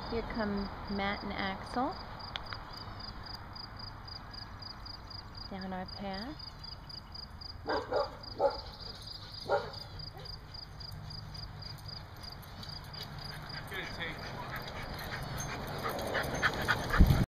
Here come Matt and Axel down our path.